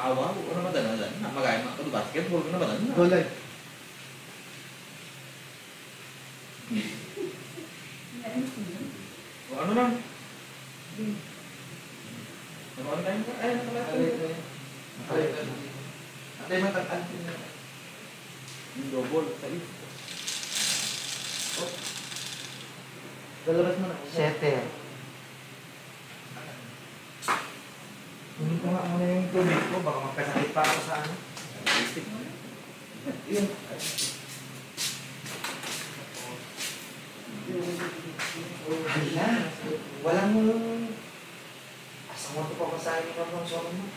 awa ko na madanalan na magaya mga kadu basketball ko na madanalan. Wala. Ano lang? Naka-online ka? Ay, naka-online. Atay matag-an. Yung double, sabi. Oh. Lalabas mo na. 7. Hindi ko nga muna yung tubig ko, baka magkasakit pa ako sa ano. Yun. Wala. Walang asa mo ito pa pasahin mo ng solo mo.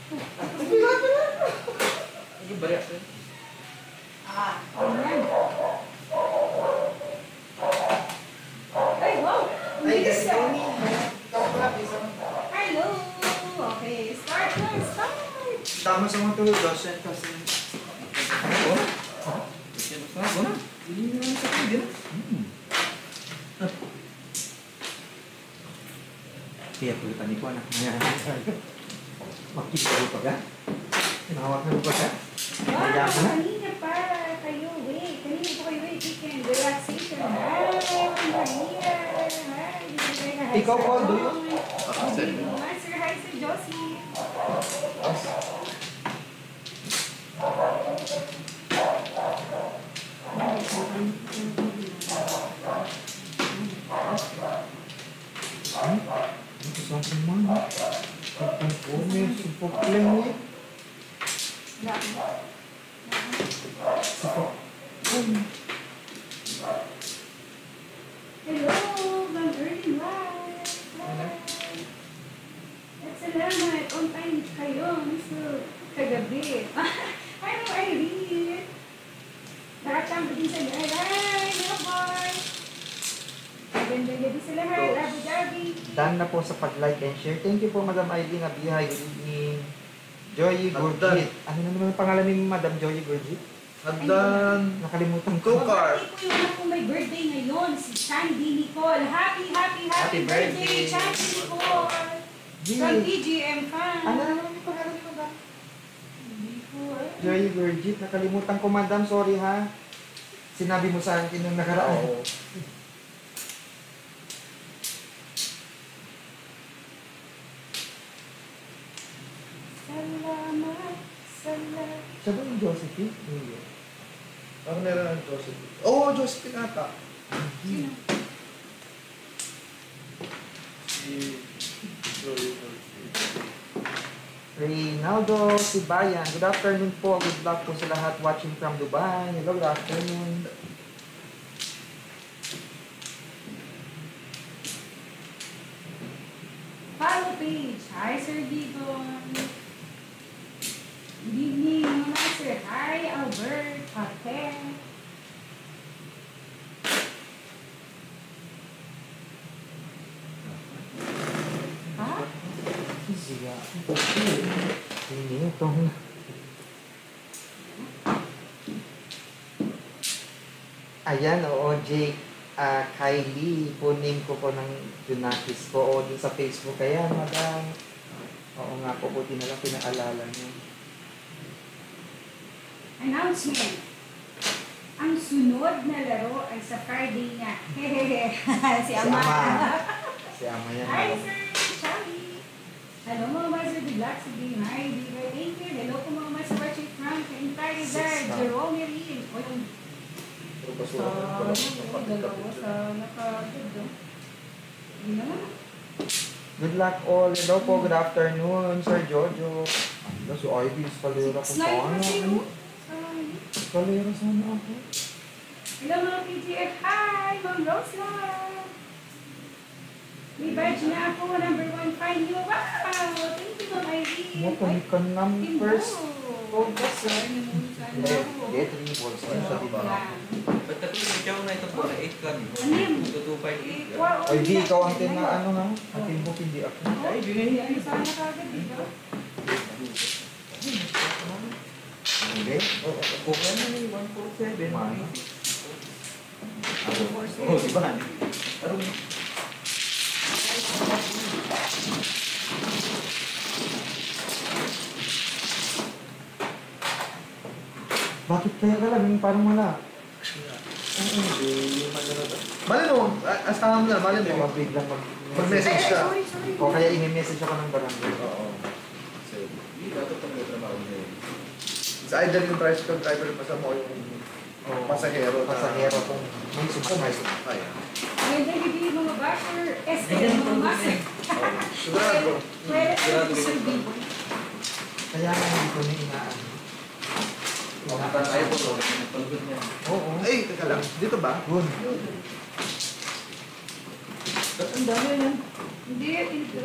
Ano ba yan? Ay, wow! Ay, Bilis kasi ka. ikaw pala, isang... Hello! Okay, start na, start! Tama sa mga tulog, Dawson, kasi... Ano? Ano na? Hindi na lang sa pwede na. Kaya tulitan ni ko, anak. Makikita ko pa ka? Tinawag na ko pa ka? Wow, kanina pa kayo, wait. Kanina po kayo, wait. Weekend, relaxation. Hi, kanina. Hi, hindi kayo na-hi. Ikaw, Paul, do you? Sir, hi, Sir Josie. Ito sa akin man. Pagpang kome, supok lang eh. Supok. Hello, Ma'am Ernie White. At salamat, on time kayo. So, kagabi. Hi, Ma'am Irene. Nakatamba din sa lahat. Hi, mga boy. Magandang gabi sa lahat. Abu Dhabi. Done na po sa pag-like and share. Thank you po, Madam Aileen Abihay. Good evening. Joy Hagdan. Gurjit. Ano na naman ang pangalan ni Madam Joy Gurjit? Hagdan. Nakalimutan ko. Tukar. Mabati po yung anak kong may birthday ngayon, si Chandy Nicole. Happy Happy birthday. birthday, Chandy Nicole. From PGM fan. Ano na naman yung pangalan ni Madam? Hindi ko alam. Joy Gurjit. Nakalimutan ko, Madam. Sorry ha. Sinabi mo sa akin nung nakaraan. Oo. Salamat, salamat. Siya ba yung Josephine? Hindi. Ako meron ng Josephine. Oo, Josephine ata. Sino? Si Joey. Reynaldo Sibayan. Good afternoon po. Good luck po sa lahat watching from Dubai. Hello, good afternoon. Follow page. Hi, Sir Gigon. Good evening, mga sir. Hi, Albert. Ate. Ha? Siya. Hindi itong... Ayan, oo, Jake. Kylie, kunin ko po ng Junakis ko o dun sa Facebook. Ayan, madam. Oo nga po, buti na lang pinaalala niyo. Announcement. Ang sunod na laro ay sa Friday niya. Hehehe. Si Ama. Si Ama yan. Hi, Sir Charlie. Hello, mga Master de Black. Sige, hi, Diva. Thank you. Hello po, mga Master Watching from Kaintay Rizal. Jerome Merin. O yung dalawa sa nakagod. Yun naman. Good luck all. Hello po, good afternoon, Sir Jojo. Ano, si Ivy, kalera ko Slide sana. na sa'yo. Kalera sana ako. Hello, mga PGF. Hi, Ma'am Rosla. May badge na ako. Number 1 fan nyo. Wow! Thank you, Ma'am Irene. Mo, panikan ng first. Focus, sir. Get 3 balls. Ano sa diba? Ba't katulad ikaw na itong pala 8 ka niyo? Anim. 225 Ay, di, ikaw ang ano ha? Ating book, hindi ako. Ay, bigay Ano sana kagad dito? Hindi. Kung ano yung 147. Mano? Oo, diba? Parang Bakit kaya ka lang? Parang wala. Malin mo, asahan mo na, malin Kaya mo. mabiglang Mag-message ka. Sorry. O kaya i-message ako ng barangay. Oo. So, hindi dapat talaga trabaho niya. It's either yung tricycle driver pa sa mo yung O, pasahero. pasahero kung may sumakay. Ay. Ngayon tayo bibili mga basher. SM mga master. Sigurado. Pwede tayo serving. Kaya nga hindi ko na inaan. Pumunta tayo po, nagpalugod niya. Oo. Ay, teka lang. Dito ba? Good. Ba't ang dami yan? Hindi, hindi.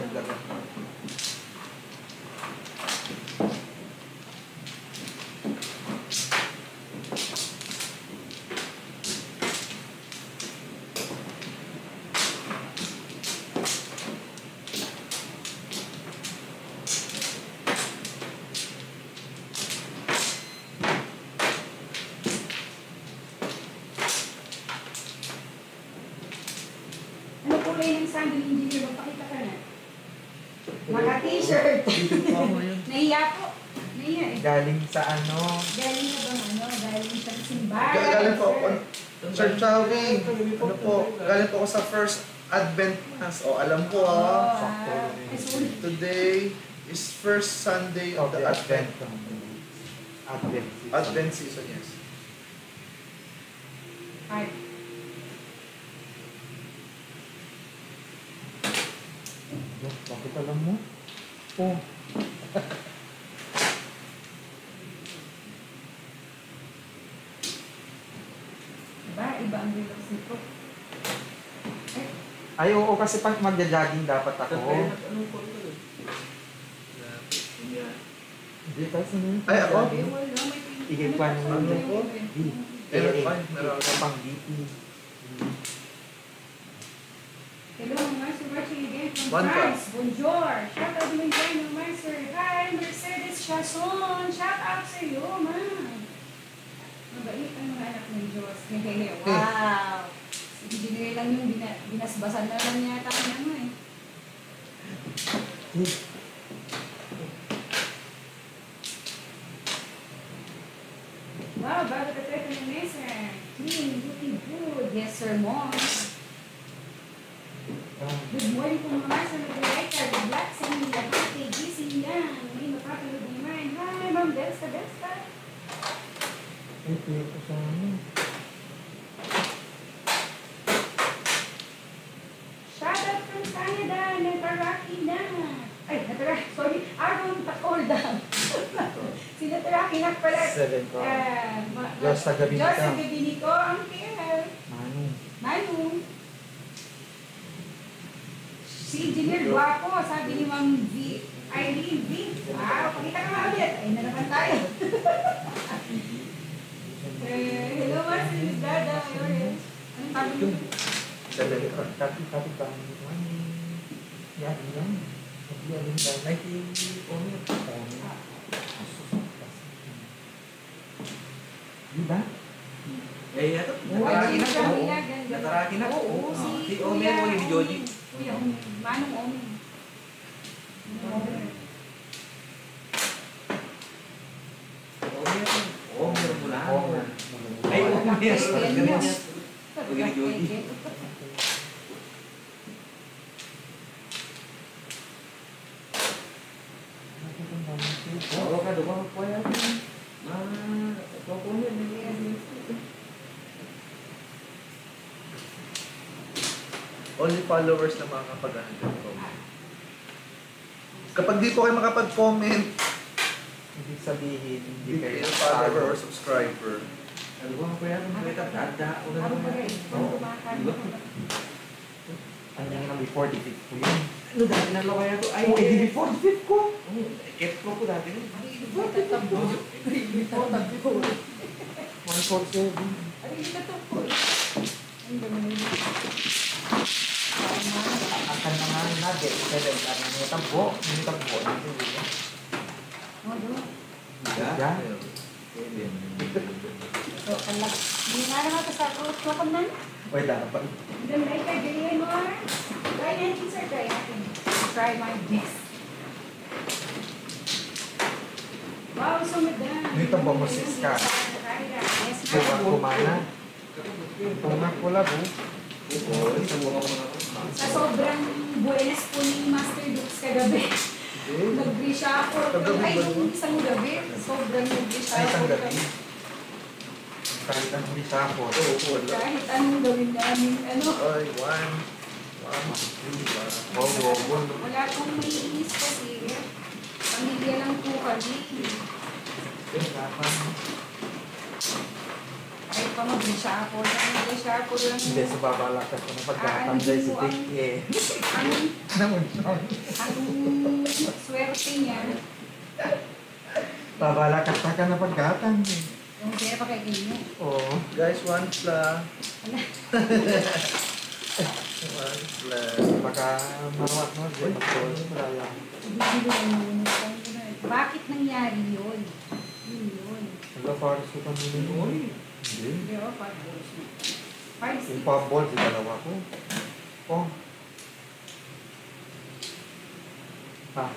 Ano kulay ng sandal engineer? Magpakita ka na. Naka-t-shirt. Nahiya po. Nahiya eh. Galing sa ano? Galing na bang ano? Galing sa simbahan. Galing po ako. Sir Chowing, ano po, galing po ako sa first Advent Mass. O, alam ko Sakto. today is first Sunday of the Advent. Advent. Advent season, yes. Ay. Bakit alam mo? Oh. Diba? Iba ang relax nito. Ay, oo, kasi pag magja-jogging dapat ako. Anong call ko? Hindi, kasi ano? Ay, ako? Eh, wala. May Ikikwan mo ano yun. po? AA. Fine, meron ako. Pang DP. Hello, Master watching again from One France. Bonjour. Shout out din kayo ng Master. Hi, Mercedes Chason. Shout out sa iyo, man. Mabait ang mga anak ng Diyos. Hehehe. Wow. Engineer lang yung binasbasan na lang niya tayo ano eh. Wow, bago ka tayo ng mesa. Clean, looking good. Yes, sir, mom. Good morning po mga sa nag-like. Good luck sa inyong lahat. Kay gising yan. May mapapalog naman. Hi, Ma'am Delsta. Ay, tuyo ko sa ano. Shout out from Canada. Nataraki na. Ay, nataraki. Sorry. Aaron Tacolda. Si nataraki na pala. 7 ko. Diyos sa gabi Diyos sa nito. gabi nito. Ang care. Manu. Si Engineer Guapo, sabi ni Ma'am V. Irene V. Pakita ka nga ulit. Ay, na naman tayo. Hello, Master Miss Dada. Anong sabi niyo? Kapit ba ang ano? Yan, yan. Yan, yan. Like, diba? Eh, yato. Nataraki na po. Nataraki na po. Oo, Si Omer mo ni Joji. Kuya Omer. Manong Omer. Omer mo lang. Oo. Ay, Omer. Ganyan. Huwag ni Joji. Oo ka, dumang po yan. Ito po yan. Only followers na makakapag-ano. Kapag di po kayo makapag-comment, Ibig sabihin, hindi hindi kayo kayo follower or subscriber. Dumang po yan. Tanda. Una Ako pa naman. rin. Ano yung nang before the fifth ko yun? Ano dati na kaya to? Ay, Oo, edi before the fifth ko. Ket ko dati. 147. Akan na nga na, get 7. Ano yung tabo? Yung tabo. Ya. Hindi nga naman ito sa kukunan na. Wala pa. Ganda ka, ganyan mo. Try natin, sir. Try natin. Try my best. Wow, so madam. Dito ba mo 6 ka? Try Diba, kumana. Tumak ko lang, oh. Oo, sa mga Sa sobrang buenas po ni Master Dukes kagabi. Nag-wish ako. Ay, nung isang gabi. Sobrang nag-wish Ay, ako. isang gabi. Kahit ang hindi sa ako. Kahit anong gawin namin, ano. Ay, one. Wala akong maiinis kasi. Pamilya lang po kami. Kahit pa mag-wish ako. Nag-wish ako lang. Hindi, sa babalakas ko na pagkatangay si Dick eh. Ang swerte niya. Babalakas ka na pagkatang eh. Yung kaya pa kay inyo. Oo. Guys, one plus. Wala. One plus. Baka mawat mo. Maraya. Bakit nangyari yun? Yun. Wala, para sa kanila yun. Hindi. Hindi ako 5 balls na. 5 Yung pa-ball, si dalawa ko. Oh. Pass.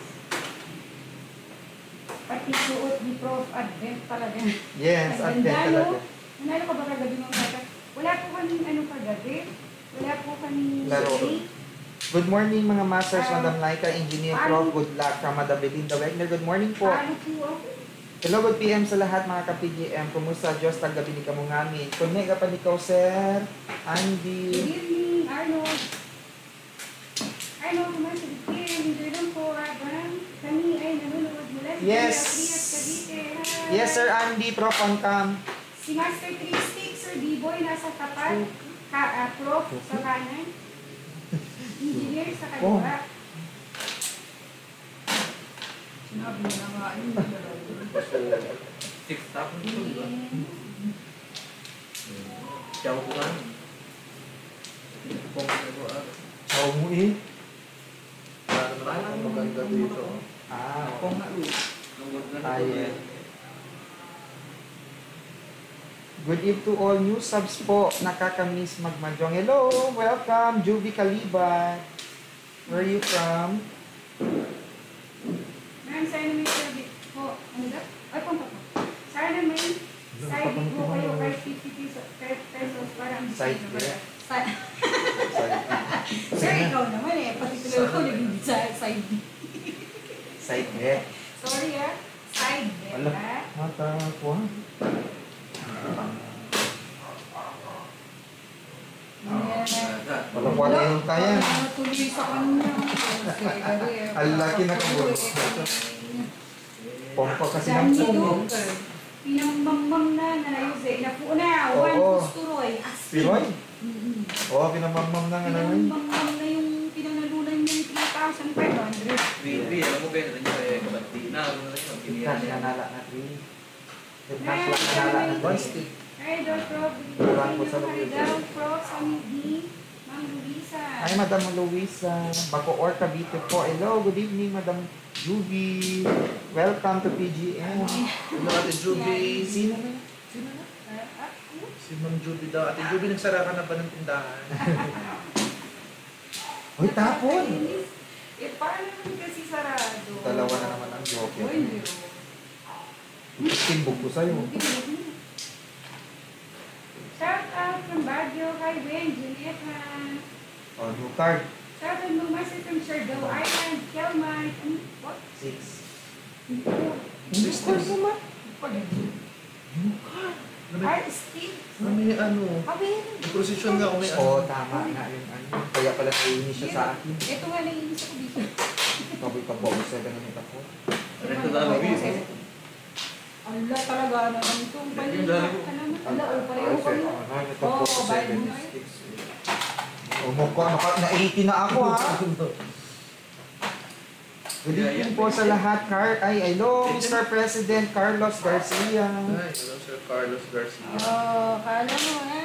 Pati suot ni Prof. Advent talaga. Yes, Ang advent ganda, talaga. no? Nanalo ka ba kagabi ng bata? Wala po kaming ano kagabi. Wala po kaming Laro. shake. Good morning mga masters, Madam Laika, Engineer Prof. Good luck from Madam Belinda Wegner. Good morning po. Paano po ako? Hello, good PM sa lahat mga ka-PGM. Kumusta? Diyos, tagabi ni kamungamin. Connect ka pa ni Sir Good Andy. evening, Arnold. Arnold, naman sa Bikin. Enjoy lang po, Abang. Kami ay nanonood mula sa Yes. Prias, Cavite. Hi. Yes, Sir Andy, Prof. on cam. Si Master Tristic, Sir D-Boy, nasa tapat. Prof, sa kanan. Engineer sa kaliwa. Sinabi mo na nga, ano yung dalawa? 6 tapos ito, di ba? Siyaw ko kan. Kung ano ko, How mo eh? Para naman ang maganda dito. Ah, kung nga, Ayan. Good eve to all new subs po. Nakakamiss magmajong. Hello, welcome, Juvie Kalibat. Where are you from? Ma'am, sana may service po. Ano ba? Ay, pumpa po. Sana may side po kayo kahit 50 pesos para ang Side na bet? Sa- Sorry. Sir, ikaw naman eh. Pati tuloy ko naging side B. Side bet. Sorry ah. Side bet Wala. ah. Mata ko ha? Wala ko ano yung kaya. Tuloy sa kanya. Ang laki na kabulos. Pompa kasi ng Dami puno. doon. Pinamamam na Jose. Napo na. One Oo. Pusturoy. Piroy? Oo, pinamamam na nga naman. Pinamamam na yung pinanalunan niya ng 3,500. Baby, alam mo ba yun? Ano yung kabati na? Ano na yun? Cash na nala na 3. Cash lang na nala na One 3. stick. Hi, Dr. Prof. Kurang ko sa Hi, Luisa. Dr. Prof. Samid D. Ma'am Luisa. Ay, Madam Luisa. Bacoor, Cavite po. Hello, good evening, Madam Juby. Welcome to PGM. Ano Ate Juby? Sino na? Ano? Si Ma'am Juby daw. Ate Juby, nagsara ka na ba ng tindahan? Uy, tapon! Eh, paano naman kasi sarado? Dalawa na naman ang joker. Uy, hindi. Timbog ko sa'yo. Shout out from Baguio kay Ben, Julieta. Oh, new card. Shout out from Master from Siargao Island, Kelman. What? 6. English course naman. Art Steve. May ano? Kabin. May prosesyon nga kung may Oo, ano. tama nga yung ano. Kaya pala naiinis siya sa akin. Ito nga naiinis ako dito. Kaboy ka po, 7 na nito ko. Ito na lang, baby. Ala talaga naman itong balita ka naman. Ala, o pareho kami. Ito po, Oo, 7 Bible. is 6. Umukha, na-80 na ako ha. Good evening po sa lahat, hello, Mr. President Carlos Garcia. Ay, hello Sir Carlos Garcia. Oh, kala mo eh.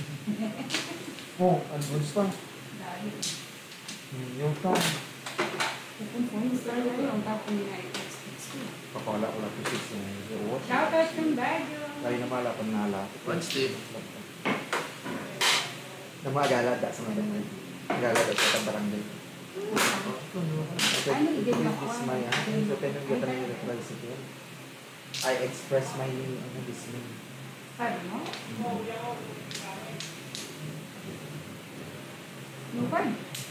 Oh, advance pa. Dahil. Yung ka. Points lang na yun. Tapos nila ito. Kapala ko lang po 6 na yung Shout out from Baguio. Layo na mala pag nala. One stick. Namagala da sa mga damay. Galada sa tabarangay. Ano hindi ba ko? I express my dismay. Paano mo? Lupad?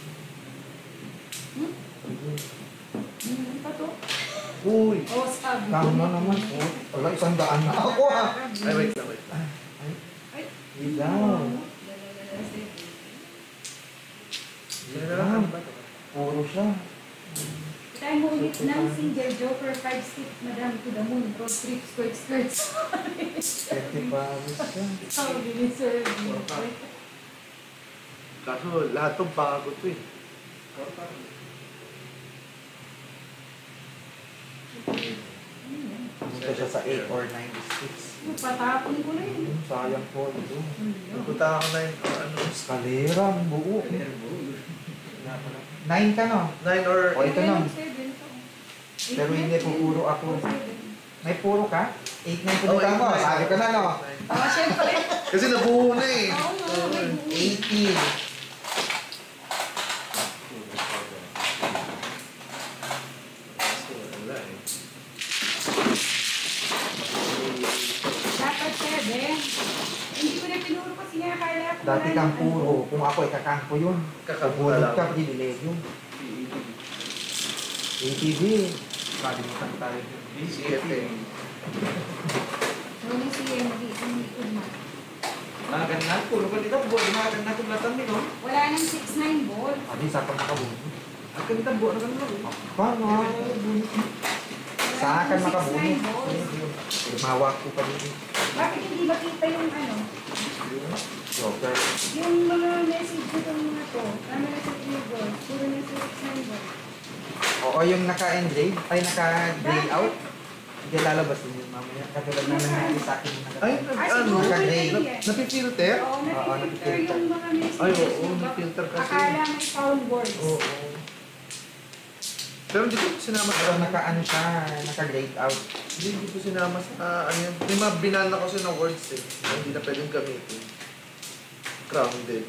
Ito to? Uy! Oh, sabi ko. Tama naman po. Wala, 100 na ako ah. Ay, wait lang, wait lang. Ilaw. Ilaw. Puro siya. Tayo mo ulit ng single joker, 5 stick, madam to the moon, road trip, skirts. 20 pares siya. Sabi ni Sir. Kaso lahat to bago to eh. Punta siya sa 8 or 96. Patapon ko na yun. Sayang po ito. Pupunta ako na yung ano, Eskalera, ang buo. 9 ka no? 9 or... O, ito na. 7 to. Pero hindi po puro ako. May puro ka? 8 na yung Oh, pinita mo. 8. Sabi ko na no. Siyempre. Kasi nabuo na eh. Oo nga, may buo. 80. Wala eh. Dapat 7. Hindi ko na tinuro kasi nga akala ko. Dati wala kang yung puro. Kung ako ay kakangko yun. Kakangko Pabulog lang. ka, pinilig yun. ATV. Kalimutan tayo. CFA. Ano si MD, hindi ko na. Makan na ako. Lupa dito, buat makan na ako belakang ni no. Wala nang 6-9 ball. Adi, sa pang nakabunod. Akan kita buat na kan Paano? Sa akin makabunod. Mawak ko pa din. Bakit hindi makita yung ano? Joker. Yung mga message nitong mga to, ano na sa 3 balls, puro na sa 6-9 balls. Oo, yung naka-engrave, ay naka-gray out. Hindi lalabas din yun mamaya. Katulad na nangyari sa akin. Ay, ano? siguro Naka-gray. pwede yan. Napipilter? Oo, Oo, napifilter napifilter. yung mga messages. Ay, oo, yung napifilter kasi. Akala may foul words. Oo. Pero hindi ko sinama Pero sa... naka-ano siya, naka-grayed out. Hindi ko sinama sa... ano yan. May mga binana kasi ng words eh. Na hindi na pwedeng gamitin. Grounded.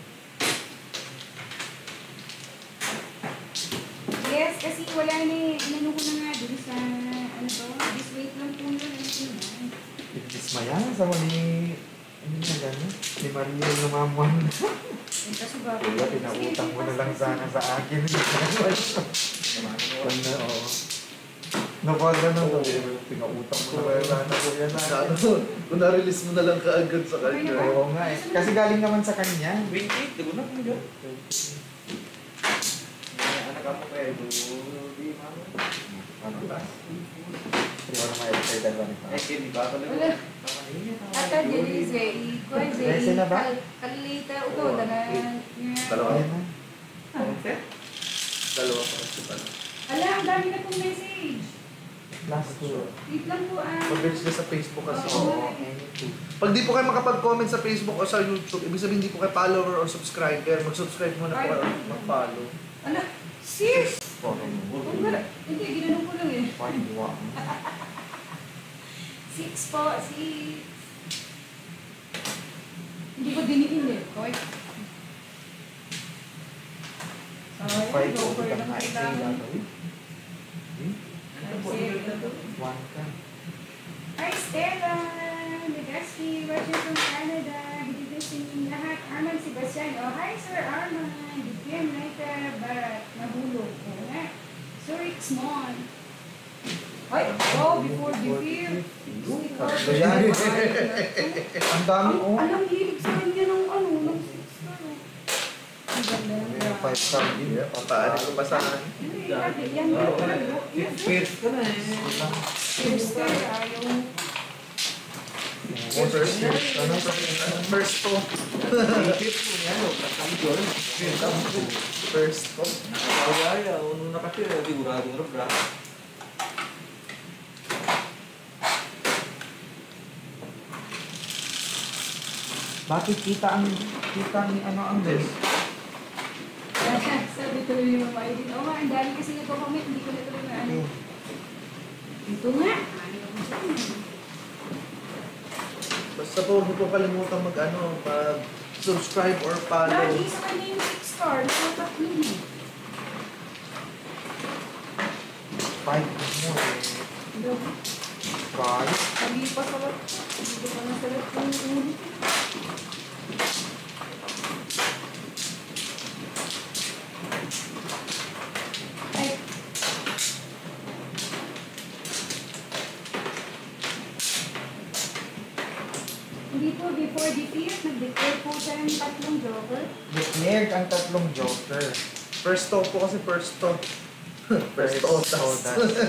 Yes, kasi wala na eh. Inano ko na nga dun sa, ano to, this weight lang po yun. Ano yun? Dismaya sa mali... Ano na gano'n? Si Maria yung lumamuan. Kaso ba? Kaya pinautang mo na lang sana sa akin. Ano, oo. Napagda na to. Pinautang mo na lang sana ko yan. Sa ano, kung na-release mo na lang kaagad sa kanya. Oo nga eh. Kasi galing naman sa kanya. 28, di ba na kung yun? Anak kamu kayak di mana? Ano ba? Hindi ko na ma-edit dalawa nito. Di ba talaga? Wala. Tama niya. Ata dili Zay, ko Ready na ba? kalita uto na Dalawa. Ayan na. Konset? Dalawa pa kasi pala. Ala, ang dami na pong message. Last two. Wait lang po Mabilis na sa Facebook kasi. Oo, any two. Pag di po kayo makapag-comment sa Facebook o sa YouTube, ibig sabihin di po kayo follower or subscriber, mag-subscribe muna po kayo or mag-follow. Ala, sis! Photo mo. Wala. Hindi, ginanong ko lang eh. Find one. 6 po, 6. Hindi ko diniin eh. Koy. Five ko kita na i-say One ka. Hi Stella! Legaspi, watching from Canada. Good evening lahat. Arman Sebastian. Oh, hi Sir Arman. Bigyan na ito, but nahulog. Oo nga. Sir Ricksmon. Ay, oh, before the fifth. Ayan. Ang dami oh. Alam, hilig sa kanya ng ano, ng 6 na. Ang ganda. May 5 star din. Paano ko basahan? Yan, First ka na eh. Cheers ka, yung First to. First to. Nakakawaya, unong nakatira, sigurado nga bra. Bakit kita ni ano ang best? sabi tuloy yung mga edit. Oo nga, ang dami kasi nagko-comment, hindi ko na tuloy na ano. Ito nga. Basta po, huwag po kalimutan mag-subscribe or follow. Lagi sa kanya yung 6 star, nakatatlo mo. 5 mo eh. Guys, Sabi pa sa lot. Hindi ko na sa lot yung ulit. Ay. Hindi po, before defeat, nag-declare po siya ng 3 joker. declared ang 3 joker. First to po kasi first to. First to So, otas.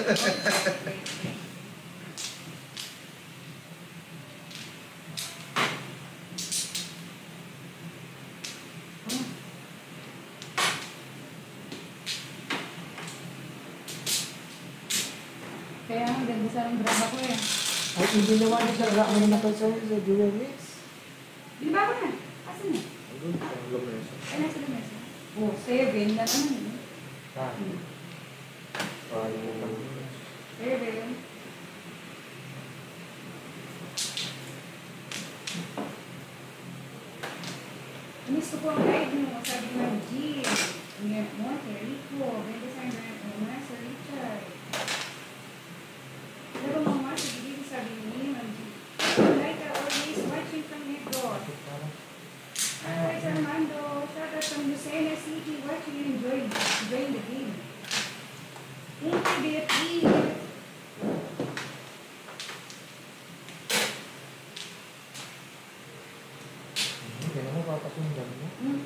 Kaya ang ganda sa ng drama ko eh. Ay, hindi naman siya rami na nakasaya sa Jewel Mix. Di ba ako na? Asan na? Ay, nasa lamesa. Oh, 7 na naman eh. Ah, ayun. 7. Miss ko po ang guide mo. Sabi ng G. Ngayon mo, Rico. Benda sa mga Sir Richard. Pero mama, sige sabi ni Ma'am G. Like always watching from Negros. Hi, Sir Armando. Shout out from Lucena City. Watching and enjoying the game. Thank you, Beatrice. Hindi naman papasundan mo. Hmm.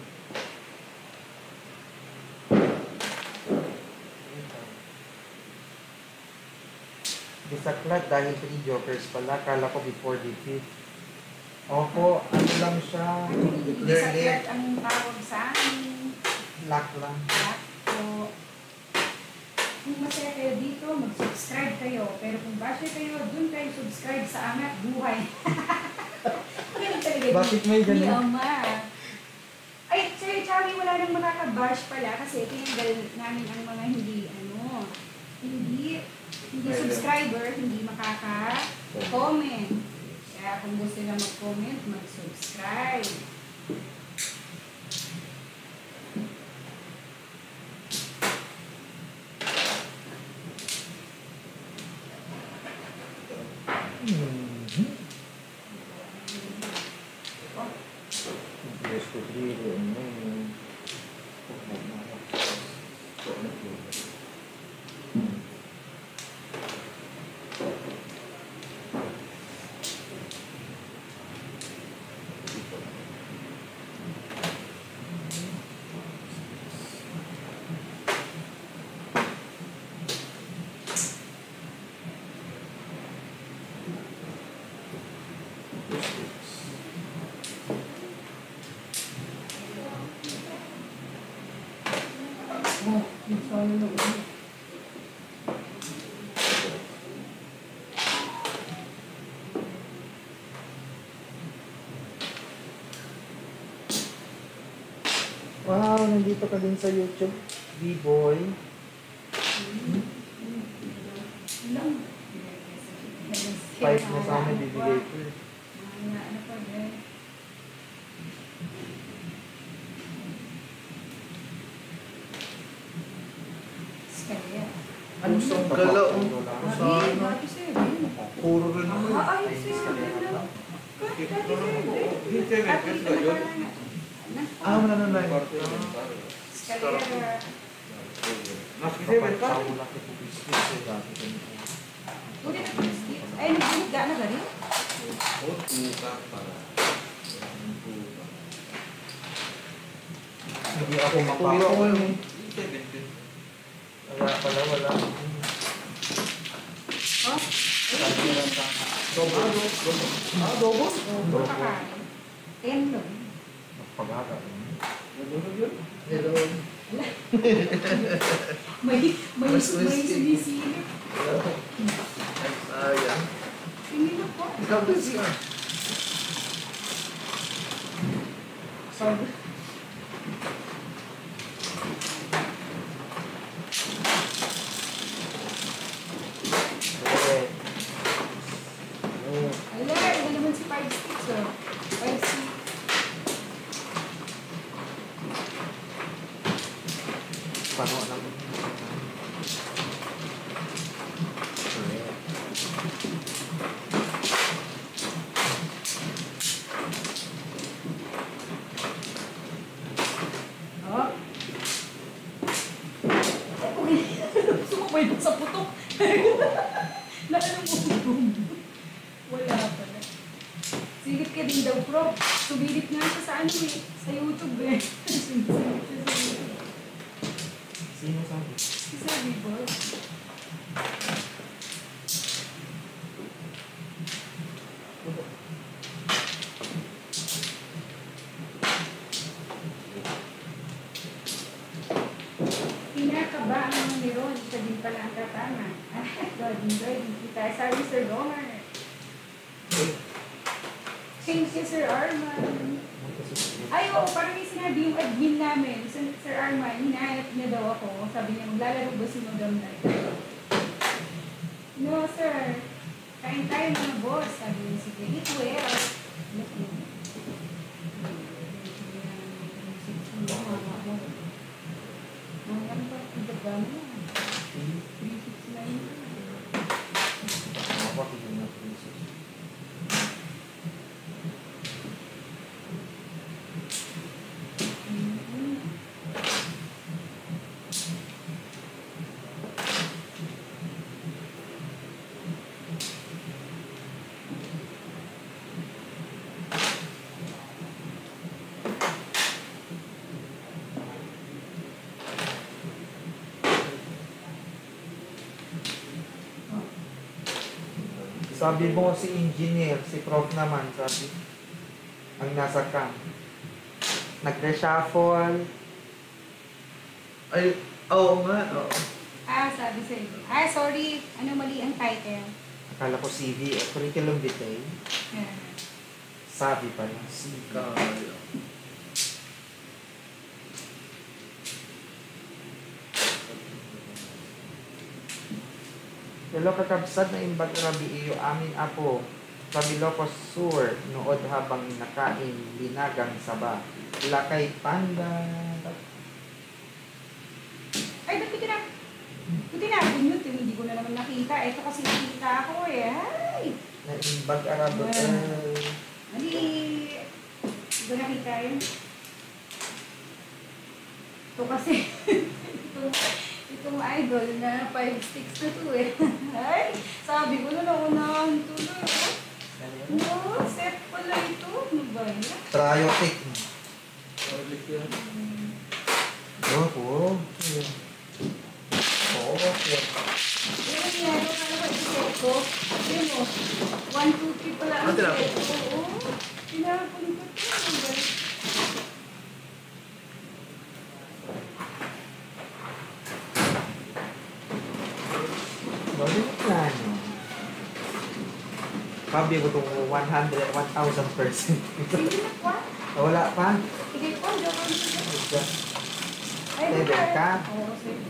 Disaklat dahil 3 jokers pala. Kala ko before defeat. Opo, ano lang siya. Disaklat ang tawag sa amin. Luck lang. So, kung masaya kayo dito, mag-subscribe kayo. Pero kung basher kayo, dun kayo subscribe sa Amat Buhay. Ganun talaga. Bakit may ganun? Ni Ama. Ay, Sir Chawi, wala nang makaka-bash pala kasi tinanggal namin ang mga hindi subscriber, hindi makaka-comment. Kaya kung gusto nila mag-comment, mag-subscribe. Yes, to 3. Oh, yung solo na ulit. Wow, nandito ka din sa YouTube. B-boy. Lang. 5 na sana bibigay ko. Ano pa ba? Skaya. Ano sa galaw? Abi, dati sir. Puro rin ako. Ay, sir. Wala na na. Skaya. Ulit ako biscuit. Ay, nagbuga na ba rin? Hindi ako Tuyo ako mapapawal. yun. Wala pala, wala. Oh? Dobo. Dobo? Puro kakain. 10 lang. Pag-aga. Hello. May Mas sumisilip. Sayang. Tingin na po. Ikaw din siya. Sorry. Ala, ito naman si 5 sticks oh. 5 sticks. Pano lang. Oh. Sumabay na sa putok. Naalam mo boom. Wala pala. Sigit ka din daw, bro. Subilit nga siya sa ano eh. Sa YouTube eh. Subilit siya sa YouTube. Sino sabi? Si Sabi Boss. Pinakaba ang mga niron. Siya din pala ang katama. God, enjoy din kita. Sabi Sir Gomer. Thank you, Sir Arman. Ay, oo, parang may sinabi yung admin namin. Sir Arman, hinahanap niya daw ako. Sabi niya, maglalaro ba si Madam Night? No, sir. Kain tayo mga boss. Sabi niya, sige, eat well. Ano ba? Ang ganda mo. 369. Ako, tignan na 360. Sabi mo si engineer, si prof naman, sabi, ang nasa cam. Nag-reshuffle. Ay, oo nga, oo. Sabi sa iyo. Sorry. Ano mali ang title? Akala ko CV, curriculum vitae. Yeah. Sabi pa lang, CV. Kaya. Hello kakabsat na imbag rabi iyo amin apo. Sabi Locos Sur, nood habang nakain, linagang saba. Lakay panda. Ay, ba't buti na yun? Hindi ko na naman nakita. Ito kasi nakita ako eh. Ay! Na imbag arabo. Hindi. Hindi ko nakita yun. Ito kasi. Itong idol na 5 sticks na to eh. Ay! Sabi ko na naunahan tuloy. No, set pala ito. Ano ba yan? Triotic. Ulit yun. Oo. Oo. Pero yan, ano ba i-set ko? Yun o. 1, 2, 3 pala ang tinapon? set ko. Oo. Tinapon ko ito. Ano ba yan? Balik na nyo. Sabi ko itong 1,000%. Hindi na kwa? Wala pa. Hindi ko. Ay, Seven ka? Oo, seven.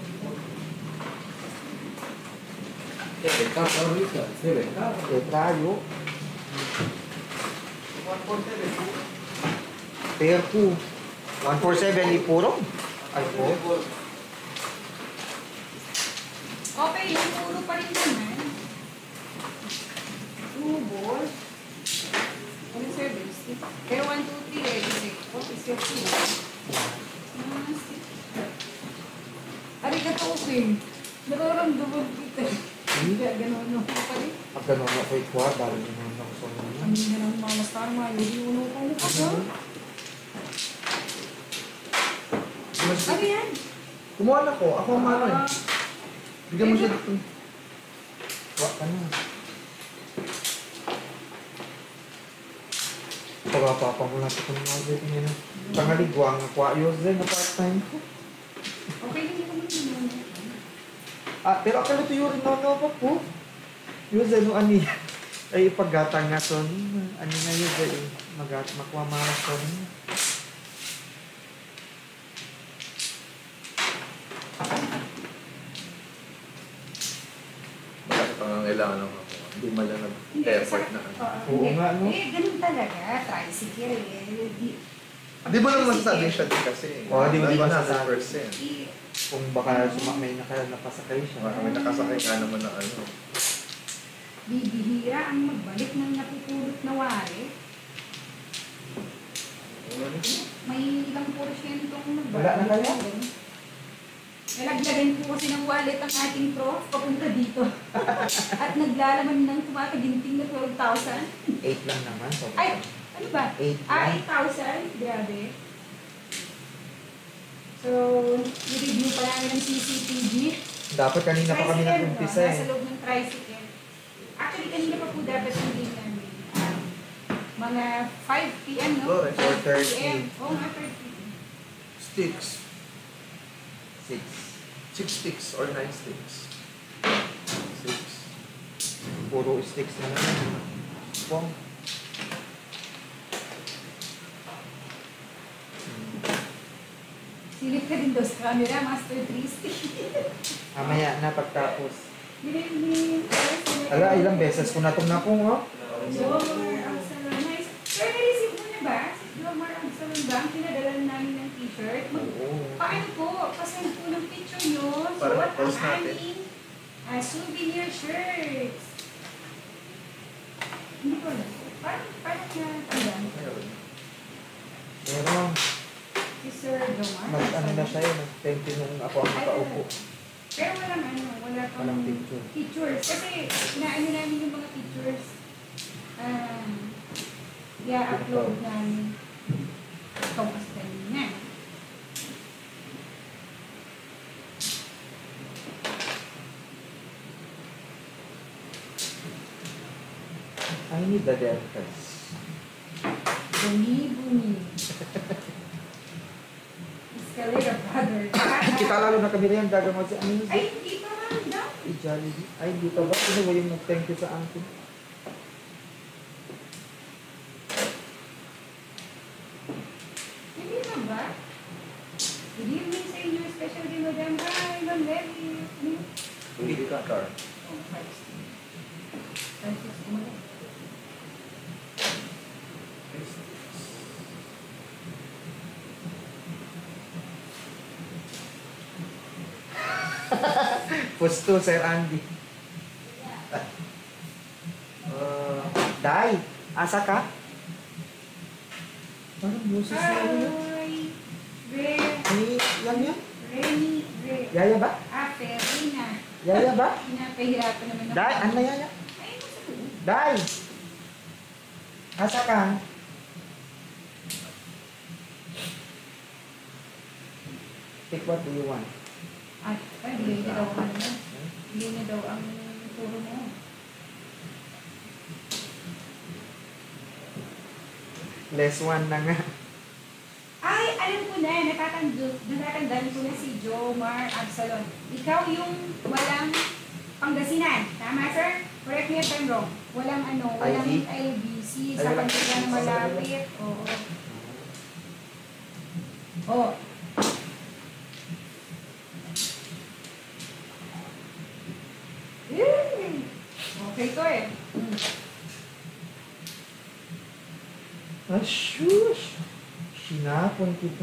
Ikaw, sorry ka. Sebe ka. Trayo. Pair 2. 147 ipurong. Ay po. Okay, yung puro pa rin naman. 2 balls. Ano service? Pero 1, 2, 3 eh. Okay, set 2. Arigato, Kim. Nararamdaman kita. Kaya gano'n ako pa rin. Pag gano'n ako ikwa, dahil gano'n ako sa mga. Ang hindi na ng mga star, mga hindi uno ko mo pa ba? Ano yan? Kumuha na ko. Ako ang mano eh. Bigyan mo siya dito. Ikwa ka na. Pagpapapa mo natin kung mga dito niya na. Tangaligwang, akwa yun din na part-time ko. Okay, hindi ko muna. Pero akala ito yung rin na pa po. Yun din, no, ani. Ay, ipaggatang nga son. Ani na yun, ay makuha mga son. Bakit pangangailangan ng ako? Hindi malang nag-effort na ano. Oo nga, no? Ganun talaga. Tricycle eh. Di ba naman masasabing siya din kasi? Oo, di mo Like masasabi. 100%. Kung baka may nakasakay siya. Baka may nakasakay ka naman na ano. Bibihira ang magbalik ng napupulot na wari. May ilang porsyentong nagbalik. Wala na kaya? Nalaglagan po kasi ng wallet ang ating prof papunta dito. At naglalaman ng tumataginting na 12,000. 8 lang naman. So, Ay, ano ba? 8 lang. 8,000? Grabe. So, i-review pa namin ng CCTV. Dapat kanina pa kami Tricycle, nag-umpisa Nasa eh. loob ng tricycle. Actually, kanina pa po dapat yung game namin. Mga 5 p.m., no? Oh, 4:30. 5 p.m. Oo, mga 30. Sticks. 6. 6 sticks or 9 sticks. 6. Puro sticks na lang. Pong. Silip ka din daw sa camera, Master Tristy. Mamaya na pagtapos. Bilin. Ala, ilang beses ko na itong napong, oh. Jomar Absalon. Nice. Sir, na-receive mo na ba? Si Jomar Absalon ba? Ang pinadala namin ng t-shirt. Oo. Paano po? Pasend po ng picture nyo. Para Suot ma-post ang natin. aming souvenir shirts. Hindi ko alam. Parang na-tandaan. Pero, Si Sir Jomar. ano na siya yun. Thank you nung ako ang nakaupo. Pero walang wala pang Walang picture. pictures. Kasi inaano namin yung mga pictures. I-upload namin. Ikaw kasi kanina. I need the deltas. Bumi. Escalator brother. Kita lalo na kami rin, dagang mo si ano yun? Ay, hindi pa man daw. Jollibee. Ay, dito ba? Sino ba yung nag-thank you sa akin? Hindi pa ba? Good evening sa inyo, especially Madam. Hi, Ma'am Levy. Hindi ka, Car. Oh, Francis, kumala. Pusto, Sir Andy. Day, asa ka? Parang boses na ano yun. Hi, Re, Ay, yan yan? Remy, Re. Yaya ba? Rina. Yaya ba? Pinapahirapan naman ako. Day, ano yaya? Ay, nasa loob. Day! Asa ka? Pick what do you want? At, ay, bigay niya daw ang ano mo. Bigay niya daw ang turo mo. Less one na nga. Ay, alam ko na, natatandaan ko na si Jomar Absalon. Ikaw yung walang Pangasinan. Tama, sir? Correct me if I'm wrong. Walang walang ID? LBC Ay, sa walang- kanila na malapit. Oo. Oh. Okay to eh. Ah, shush! Sinapon kita.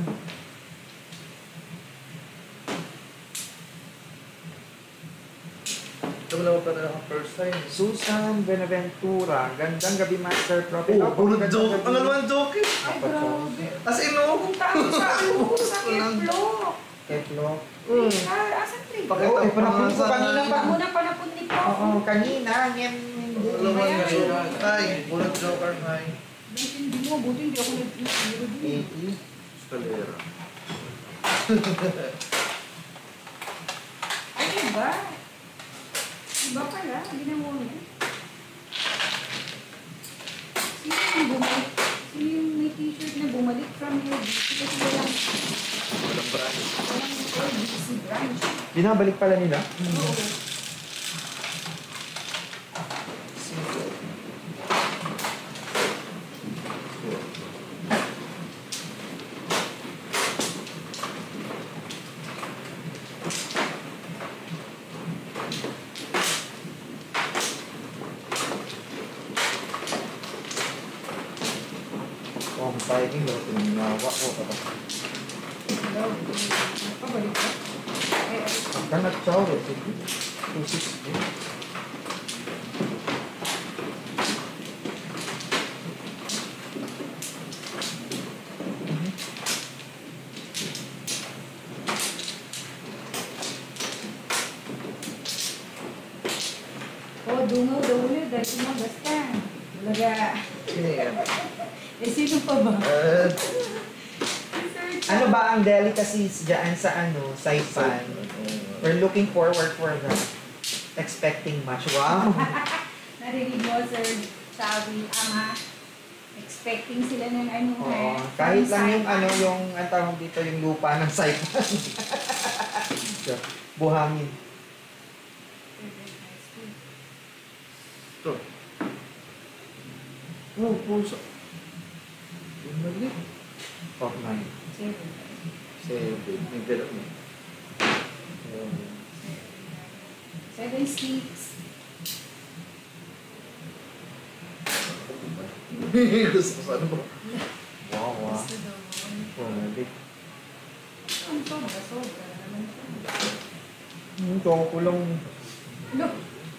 Ito mo naman pa na ang first time. Susan Benaventura. Gandang gabi, Master Prof. Oh, puro joke. Ang naman joke eh. Ay, grabe. As in, no? Punta ako sa sa Keplo. Keplo. Asan trip? Pakita Oo, ko panapun ko sa- kanina pa. Muna pa napunti ko. Oo, kanina. Hindi. Ano naman nga yun? Hi, bullet joker, hi. Hindi mo, buti hindi ako nag-iro din. 80. Escalera. Ay, iba. Iba pala, ginawa mo. Sino yung bumalik? Sino yung may t-shirt na bumalik from LBC? Kasi walang LBC branch. Binabalik pala nila? Oo. Oo, ang timing. Wala ko nang nawa ko. Hello. Pabalik ka? Ay, ay. Kanat chow. Sige. 260. Totodas ka. Bulaga. Sino yan? Eh, sino pa ba? Ano ba ang delicacies dyan sa Saipan? We're looking forward for that. Expecting much. Wow! Narinig mo, Sir Chawi, Ama. Expecting sila ng ano Oo. Kahit lang yung yung ang tawag dito, yung lupa ng Saipan. Buhangin. Ito. Oh, puso. Bumalik. Oh, nine. 7. Nagdala mo. 7 sticks. Gusto ko sa ano ba? Wow, wow. Gusto daw mo. Bumalik. Ang sobra naman siya. Ito ko lang. Look!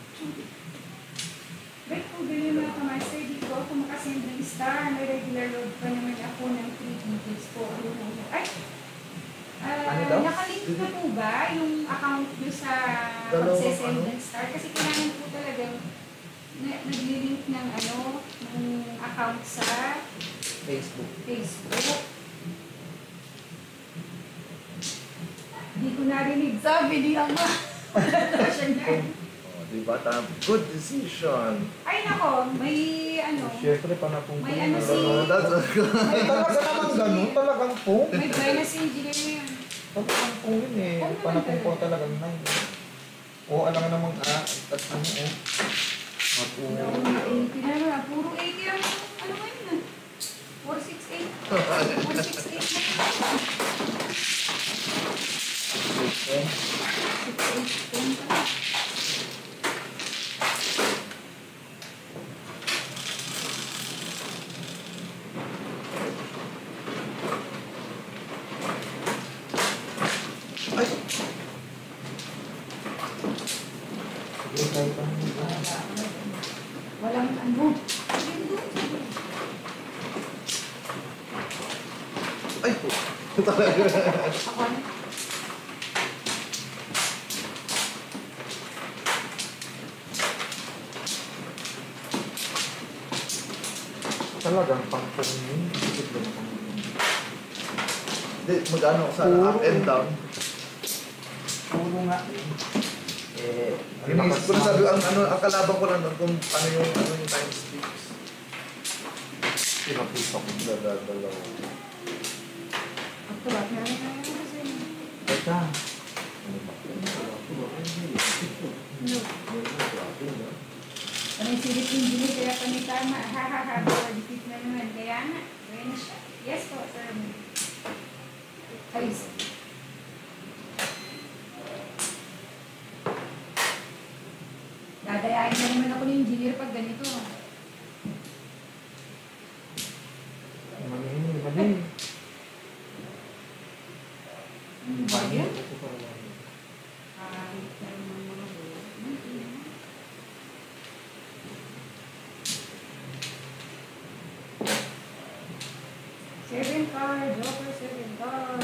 Wait, kung ganyan mga kamaster dito, kung makasend ng star, may regular load pa naman ako ng 3 details ko. Ay! Ano daw? Nakalink na po ba yung account nyo sa pagsesend ng star? Kasi kailangan po talagang nag-link ng ng account sa Facebook. Facebook. Hindi ko narinig. Sabi ni Ama. Wala na siya na. Diba? Good decision. Ay nako, may Siyempre, panapong may ano si... Ay, talaga naman ganun. Talagang po. May finance engineer yan. Talagang po yun eh. Panapong po talagang nine. Oo, alam nga namang at Pinano na, puro 80 ang ano ngayon na. 468. 468 na. 668. Ay! Sige, tayo pa. Walang ano. Ay po! Talaga. Ako na. Talagang pangpong yun. Isip lang pang Hindi, mag-ano ako sana, up and down. puro nga. Iniisip ko na sabi, ang kalaban ko lang doon kung ano yung time speaks. Pinaputok. Dalaw. Ito ba? Meron na kasi. Teka. Ano yung silip yung dili, kaya pa ni Tama. Ha. Defeat na naman. Kaya na. Kaya na siya. Yes po, sir. Ayos. Dadayain na naman ako ng engineer pag ganito. Mali. Ba yan? Kahit na naman mga buwan. Seven car, Joker, 7 car.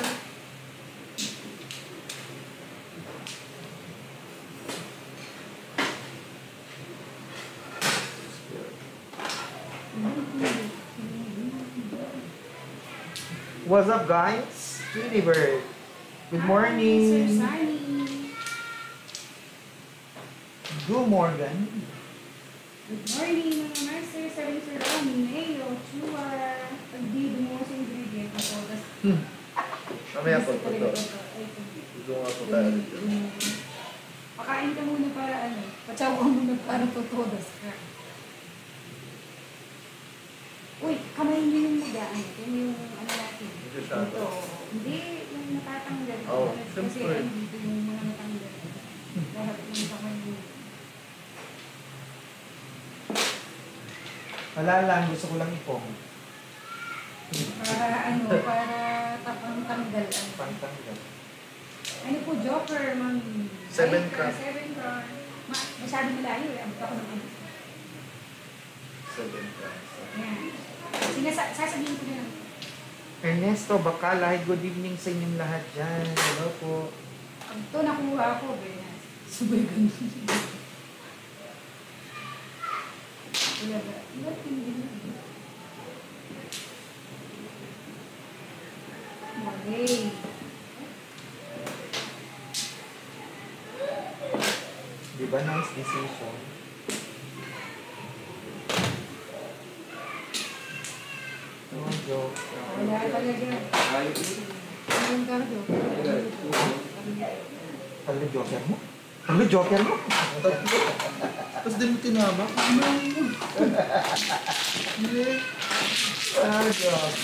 What's up, guys? Sweetie Bird. Good Sir morning. Sunny. Good morning. Good morning, mga master. Sabi Sir Ronnie, Mayo, Chua. Pagdido mo sa ingredient na po. Mamaya po ito. Ito nga po tayo dito. Pakain ka muna para patsaw ka muna para tutodas ka. Uy, kamay niyo yung magaan. Yan yung natin. Ito. Hindi, yung natatanggal. Oh, Kasi siyempre. dito yung mga natanggal. Lahat ng kamay niyo. Wala lang, gusto ko lang ipong. Para para tapang tanggal. Pantanggal. Ano po, Joker, ma'am? 7 car. 7 car. Masyado malayo eh. Abot ako ng abot. 7 times. Yan. Sasabihin ko na lang. Ernesto Bacala, good evening sa inyong lahat dyan. Hello po. Ito nakuha ako, ganyan. Subay ganun. Wala ba? Ba't hindi na? Okay. Di ba nice decision? No joke. Wala talaga. Ayos yun. Anong kardo? Talo joker mo? Talo joker mo? Tapos di mo tinama. Hindi. Ah, joke.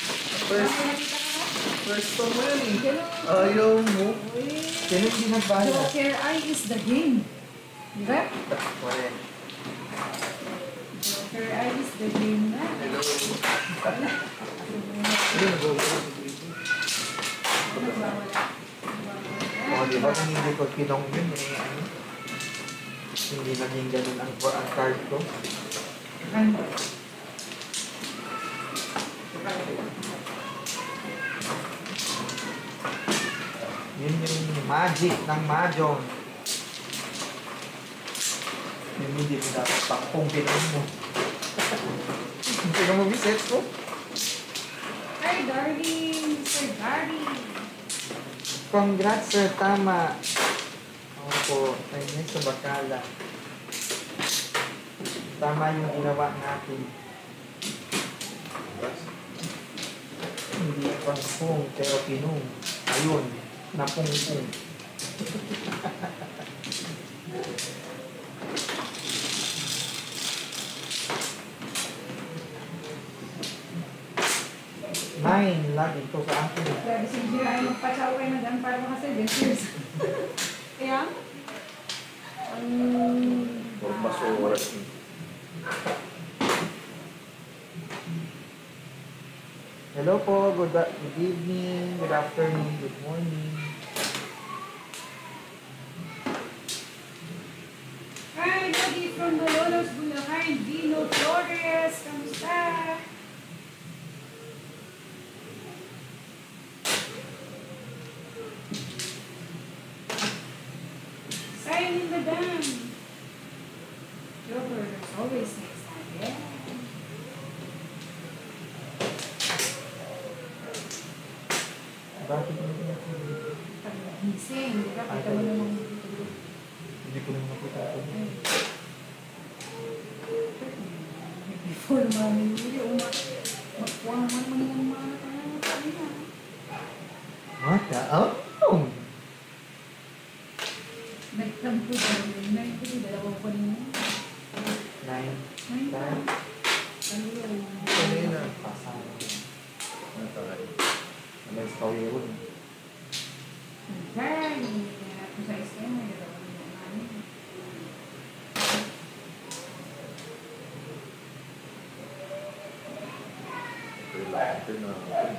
First time mo yan eh. Ganun. Ayaw mo. Uy. Sino hindi nagbayad? Joker eye is the game. Di ba? Correct. Joker eye is the game na. Hello. Wala. Ano nag-uusap? Nagwawala. O, di ba kung hindi ko pinong yun eh, ano? Hindi naging ganun ang card ko. Ganda. Yun yung magic ng mahjong. Yun hindi mo dapat pakpong pinong mo. Hindi ka mag-reset ko. Hi, darling. Sir Gary. Congrats, sir. Tama. Ako po. Ayun sa bakala. Tama yung ginawa natin. Hindi pangsong, pero pinong. Ayun. Napungpung. Nine. Lagi ito sa akin. Grabe si Jira ay magpatsaw kayo na dyan para mga 7 years. Kaya? Huwag masurat. Hello po. Good evening. Good afternoon. Good morning. Hi, Daddy from Malolos, Bulacan. Dino Flores. Kamusta? Sign in the dam. Joker, there's always next time. Yeah. Bakit mo pinatuloy? Pag nagising, di ba? Kita mo namang Hindi ko naman nakita ito. before namin hindi makuha naman ng mga kanina. Mata? Oh! Nagtampo namin. Nagtampo, dalawang ko rin. Nine. Nine. Ano yun? Kanina. Pasama. Ano tayo? Alas kawiro. Very. Kung sa istem, may dalawang namin. Ito na.